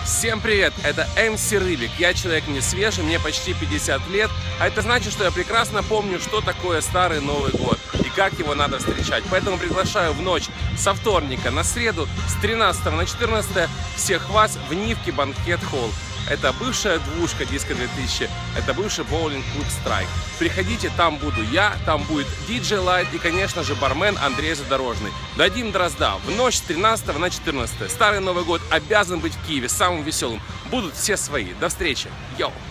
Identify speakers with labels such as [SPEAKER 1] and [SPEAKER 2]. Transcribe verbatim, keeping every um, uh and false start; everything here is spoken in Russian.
[SPEAKER 1] Всем привет, это эм си Рыбик, я человек не свежий, мне почти пятьдесят лет, а это значит, что я прекрасно помню, что такое старый Новый год и как его надо встречать. Поэтому приглашаю в ночь со вторника на среду с тринадцатого на четырнадцатое всех вас в Нивки Банкет Холл. Это бывшая двушка Диско две тысячи, это бывший боулинг-клуб Страйк. Приходите, там буду я, там будет диджей Лайт и, конечно же, бармен Андрей Задорожный. Дадим дрозда в ночь с тринадцатого на четырнадцатое. Старый Новый год обязан быть в Киеве самым веселым. Будут все свои. До встречи. Йоу!